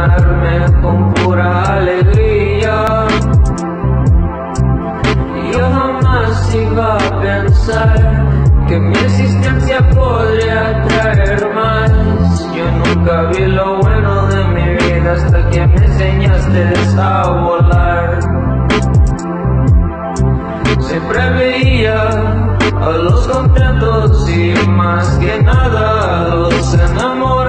llenarme con pura alegría. Yo jamás iba a pensar que mi existencia podría traer más. Yo nunca vi lo bueno de mi vida hasta que me enseñaste a volar. Siempre veía a los contentos y más que nada a los enamorados.